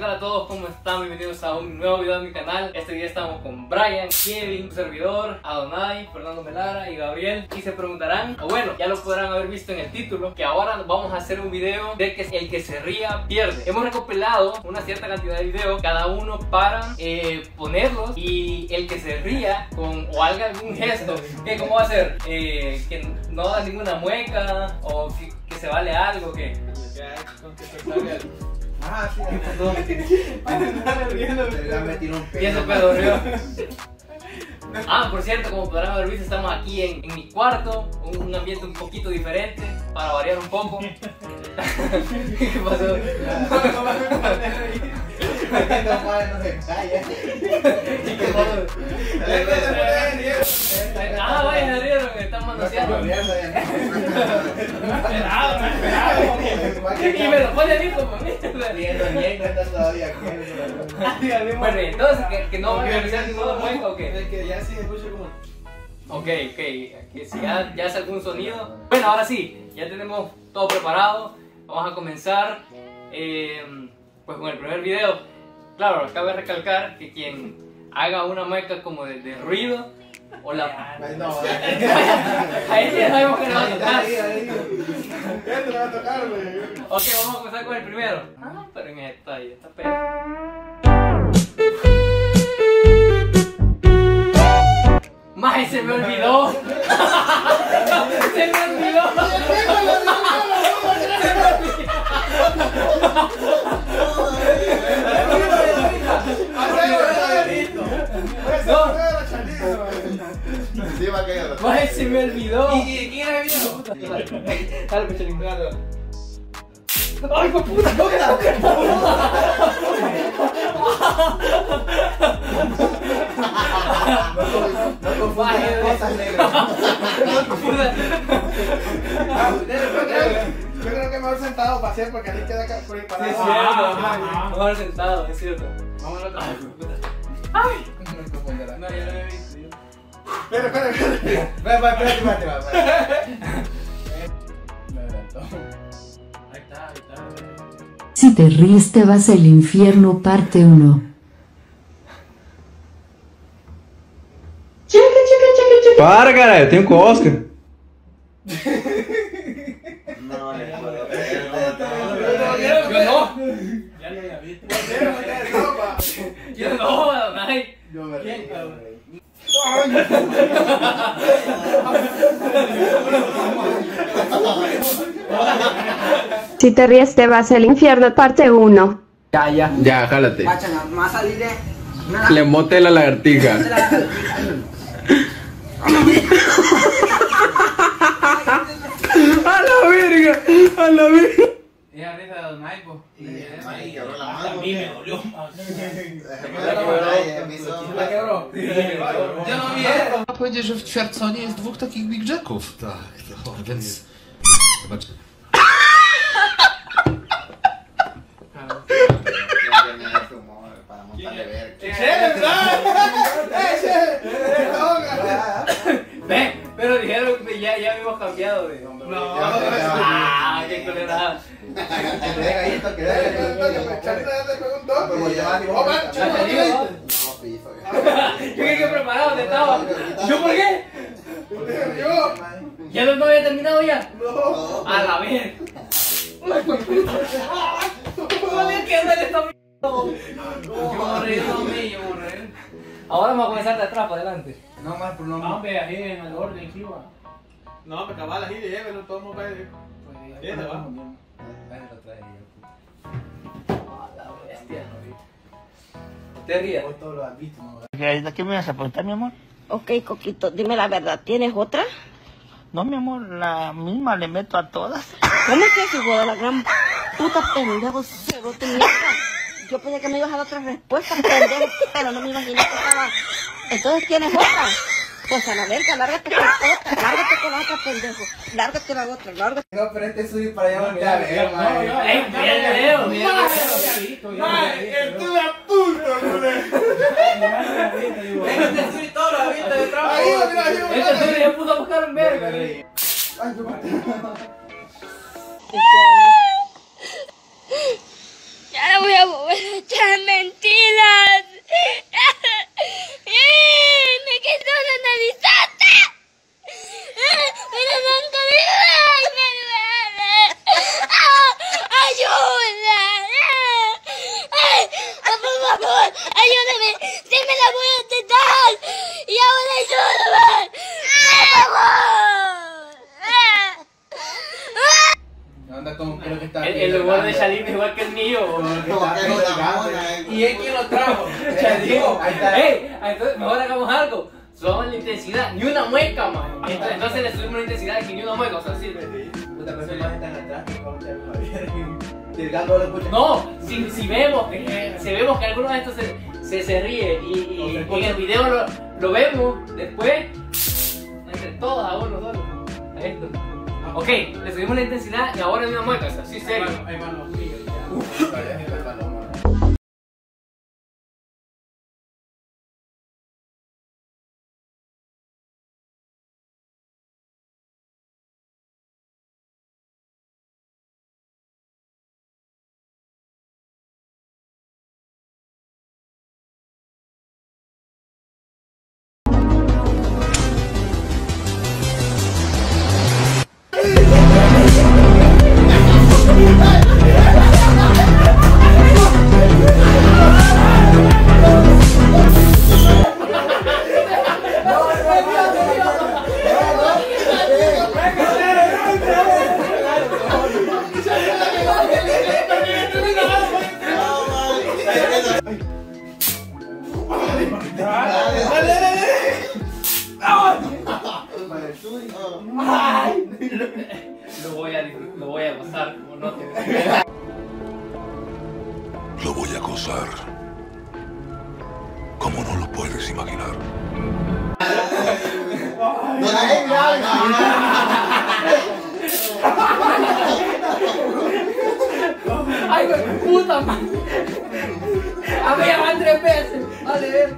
tal a todos? ¿Cómo están? Bienvenidos a un nuevo video de mi canal. Este día estamos con Brian, Kevin, su servidor, Adonai, Fernando Melara y Gabriel. Y se preguntarán, o bueno, ya lo podrán haber visto en el título, que ahora vamos a hacer un video de que el que se ría pierde. Hemos recopilado una cierta cantidad de videos, cada uno para ponerlos, y el que se ría con o haga algún gesto, que ¿cómo va a ser? Que no da ninguna mueca o que se vale algo, que ah, sí, y ese pedo río. Ah, por cierto, como podrán haber visto, estamos aquí en mi cuarto, un ambiente un poquito diferente, para variar un poco. ¿Qué pasó? Ah, vaya, se rieron, están manoseando. Y me lo pone listo por mí. Bueno, entonces, que no van a realizar ninguna mueca o qué. Que ya sí escucho como. Ok, que si ya hace algún sonido. Bueno, ahora sí, ya tenemos todo preparado. Vamos a comenzar pues con el primer video. Claro, cabe recalcar que quien haga una mueca como de ruido o la... No, ahí ya sabemos que no va a tocar. Esto le va a tocar, güey. Ok, vamos a comenzar con el primero. Ah, pero en esta pega. ¡Maje, se me olvidó! ¡Se me olvidó! Sí, va a caer. ¡Maje, se me olvidó! ¿Y quién era el video? Dale, pecholín, dale. ¡Ay, por puta! ¡Cógela! No confundas cosas, negro. Yo creo que mejor sentado para hacer porque ahí queda por ahí parado. Sí, es cierto. Mejor sentado, es cierto. Vamos al otro. ¡Ay! No me confundirá. No, ya lo he visto. Espera. Espérate. Me adelantó. Ahí está. Si te ríes te vas al infierno, parte 1. Para, cara, eu tenho com o Oscar. No, Yo no. Ya lo había visto. Yo no, Adonai. Yo me ¿Quién, río. cabrón? Si te ríes te vas al infierno, parte 1. Ya. Ya, jálate. Guacha, más salir de Le mote la lagartija. A la verga. Ella risa de Adonai, po. Ay, abrió la mano. A mí me dolió. La quebró. Yo no vi eso. Trzeba powiedzieć, że w Ćwiartconie jest dwóch takich Big Jacków. Tak, to więc... Zobacz. Ven, pero dijeron que ya habíamos cambiado de hombre. No. Ah, qué colorado. Yo que preparado estaba. ¿Yo por qué? ¿Ya no había terminado ya? No. A la vez. ¿Qué onda esta mierda? Yo me reí. Ahora vamos a comenzar de atrás para adelante. No más por no. Hombre, así en el orden que iba. No, me cabal así, llévelo, todo el mundo va a ir. Ya se va. A la bestia. ¿Te rías? Hoy todo lo has visto, ¿no? ¿Qué me vas a preguntar, mi amor? Ok, Coquito, dime la verdad, ¿tienes otra? No, mi amor, la misma le meto a todas. ¿Cómo que hijo de la gran puta pendejo cerote mierda? Yo pensé que me ibas a dar otra respuesta, pendejo, pero no me imaginé que estaba... Entonces, ¿tienes otra? Pues a la verga, lárgate con otra, lárgate con la otra, pendejo. Lárgate la otra, lárgate. No, pero este subir para allá donde a ver, man. ¡Ey, mira el video! ¡Estuve a punto, Este soy todo lo visto de trabajo. Ahí, mira, Este soy ya puso a buscar un verga. Ay, yo maté. Ya no voy a mover, ya. ayúdame, sí me la voy a intentar. Y ahora ayúdame, por favor. Anda como creo que está. El humor de Shalim es igual que el mío. ¿Y es quien lo trajo? Shalim. Ahí está. Entonces mejor hagamos algo. Subamos la intensidad, ni una mueca, man. Entonces le subimos la intensidad de que ni una mueca, o sea, sí. Puta, pero más están atrás. No, si vemos que alguno de estos se ríe y en el video lo vemos después, entre todos a uno solo, a esto. Ok, le subimos la intensidad y ahora ni una mueca, o sea, sí, serio. Ahí van los míos. Lo voy a gozar como no te Lo voy a gozar como no lo puedes imaginar. ¡Ay, puta madre! A ver, van 3 veces. Vale, ver.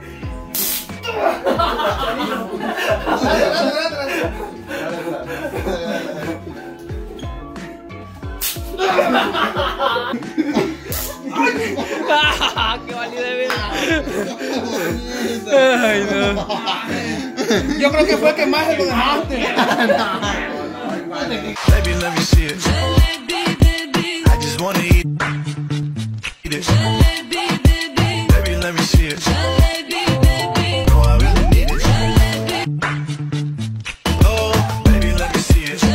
¡Qué valido de ver! Ay, no. Yo creo que fue el que más se lo dejaste. Baby, let me see it. I just wanna eat it. Baby, let me see it. No, I really need it. Oh, baby, let me see it.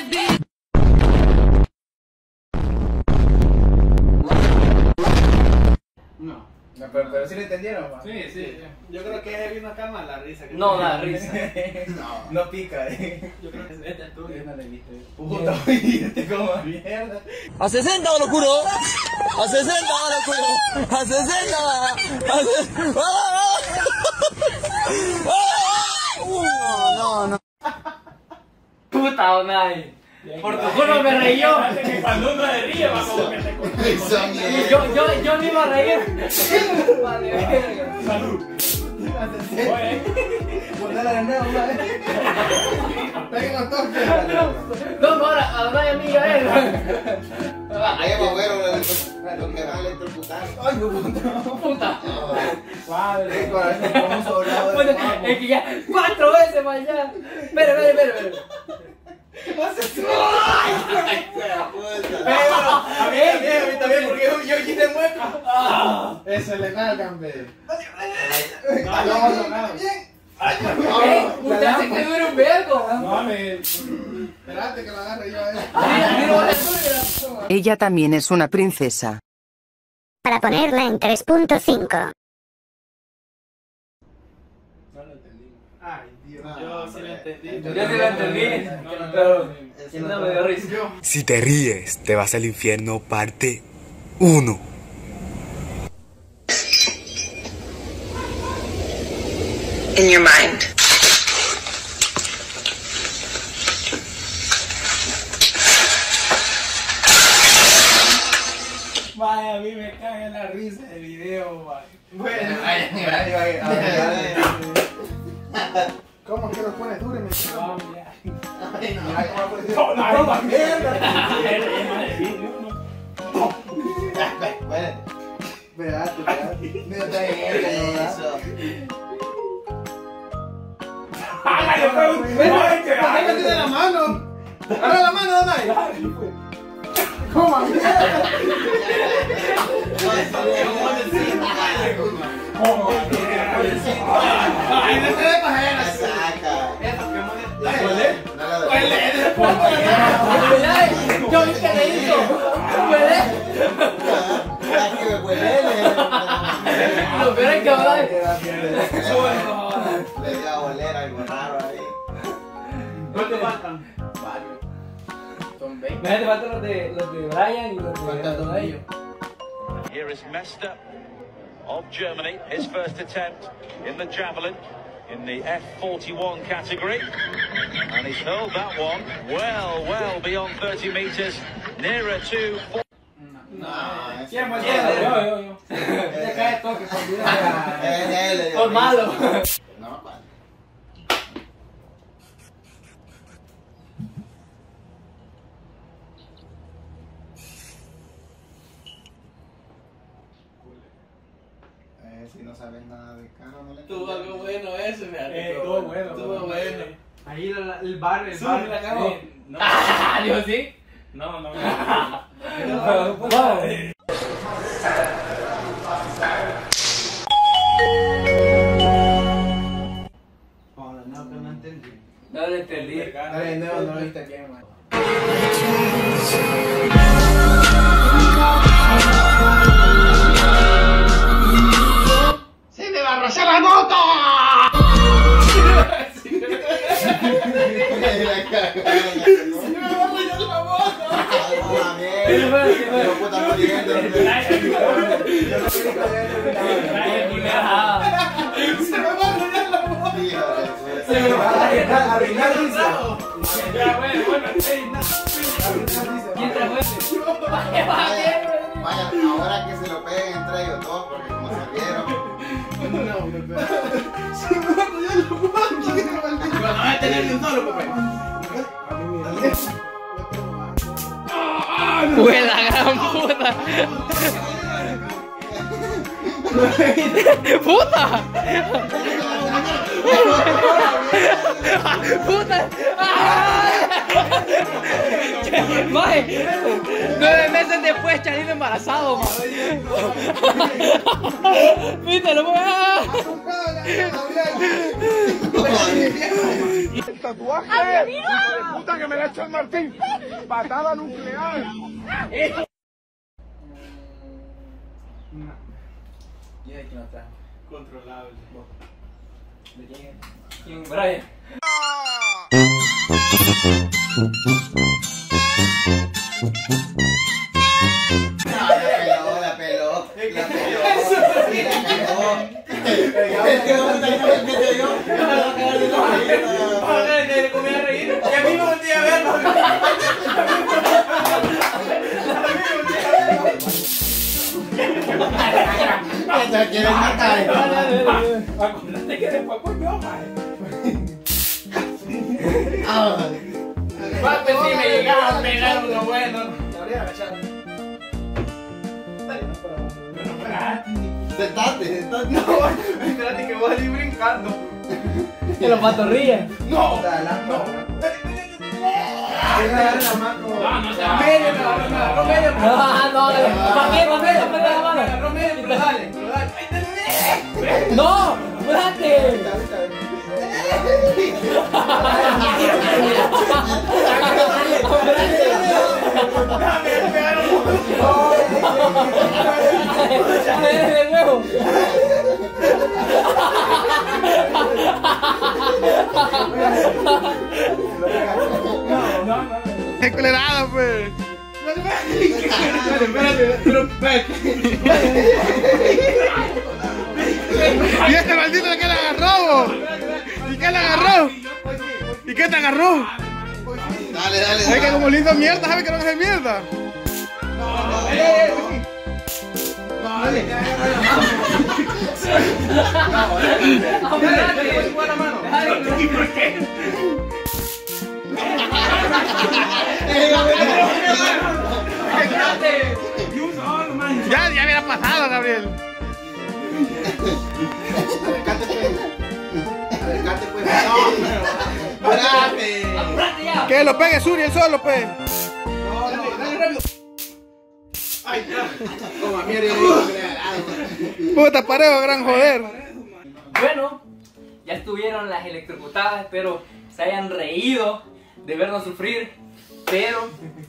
Pero sí le entendieron, man. Sí, sí. Yo creo que es una calma la risa. No da risa. No pica, Yo creo que este es tuyo. Puta, oíste como mierda. A 60 lo juro. A 60 lo juro. A 60. No. Puta, Onay. Por tu culpa me reí yo. Cuando uno se ríe, va como que te Yo me iba a reír. Vale, verga. Salud. Ponela de nuevo, ¿vale? Peguen los toques. No, ahora, a Onay a mí y a él. Ahí va, güero, lo que va a electrocutar. Ay, no, Puta. Padre, como un sobrado de pavo. Es que ya 4 veces para allá. Espera. A mí también, porque yo quise mueca. Eso le nalgan, ve. Usted se que dura un vergo. No, espérate que lo agarre yo a él. Ella también es una princesa. Para ponerla en 3.5. Ay, Dios. Yo sí lo entendí. Yo sí lo entendí. Pero no me dio risa. Si te ríes, te vas al infierno parte 1. In your mind. Vaya, a mí me cae la risa el video, vaya. Bueno, ¿cómo es que lo pones duro y me no, mira. Mira cómo lo pones duro. ¡No, mierda! Espérate. Mira, está bien, eso. ¡Hágale, tiene la mano! ¡Hágale la mano, Donay! ¿Cómo? Ay, no se ve pajera. Saca. Yo vi que le hizo. ¿Huele? Lo peor es que ahora le dio a oler algo raro ahí. ¿Cuántos faltan? Varios. Son 20. Me faltan los de Brian y los de ellos. Here is Mester of Germany, his first attempt in the javelin in the F41 category, and he's hurled that one well beyond 30 meters, nearer to. ¿Quién más? Yo. Le cae toque por malo. No, si no sabes nada de carro, no le tuvo algo bueno ese, estuvo bueno. Estuvo bueno. Ahí el bar la cagó. No. ¿Yo sí? No. No lo entendí. No lo viste bien, man. ¡Se me va a arrasar la moto! Vaya, ahora que se lo peguen entre ellos dos, porque como se vieron. No va a tener ni un solo, Pepe. ¡Fue la gran puta! ¡Puta! ¡Puta! ¡Mae! 9 meses después, Charito embarazado, mae. ¡Viste, lo voy a... ¡El tatuaje! ¡Puta que me la echó el Martín! ¡Patada nuclear! ¿Quién es que no está? Controlable. ¿De quién es? ¿Quién? Brian. La peló. Te quieren matar. Acuérdate que después coño, mae. Papi, si me llegaba a pegar uno bueno. Sentate. No, espérate que voy a ir brincando. ¿Que los patorrillas? No. No se va. No. ¿Para qué? ¿Para qué? ¿Para la mano? Pero dale. ¡No! ¡Espérate! ¡De nuevo! ¡Qué colerada, pues! ¡Y este maldito que le agarró! ¿Y qué le agarró? ¿Y qué te agarró? Dale. ¿Sabes que como lindo mierda? ¿Sabes que no es mierda? ¿Y por qué? Ya hubiera pasado, Gabriel. Acercate, pues. No, espérate. Que lo pegue Suri, el solo, pues. No, dale rápido. Ay, ya. Como a mierda. Puta parejo, gran joder. Bueno, ya estuvieron las electrocutadas, espero se hayan reído de vernos sufrir. Pero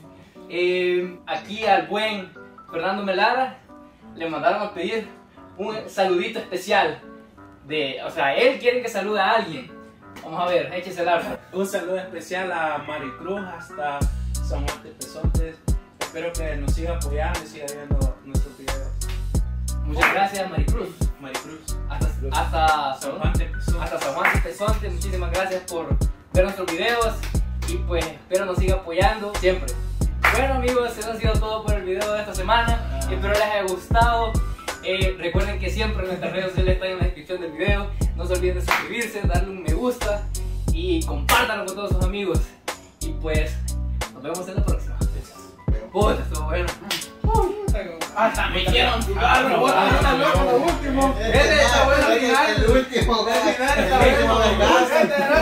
aquí al buen Fernando Melara le mandaron a pedir un saludito especial. O sea, él quiere que salude a alguien. Vamos a ver, échese el arma. Un saludo especial a Maricruz hasta San Juan de Pesontes. Espero que nos siga apoyando y siga viendo nuestros videos. Muchas gracias, Maricruz. Maricruz. Hasta San Juan de Pesontes. Muchísimas gracias por ver nuestros videos. Y pues espero nos siga apoyando siempre. Bueno amigos, eso ha sido todo por el video de esta semana. Espero les haya gustado. Recuerden que siempre nuestras redes sociales están en la descripción del video. No se olviden de suscribirse, darle un me gusta y compártanlo con todos sus amigos. Y pues nos vemos en la próxima. Puta, estuvo bueno. Hasta me hicieron jugar, lo último. Este está bueno al final. El último. El final está bueno.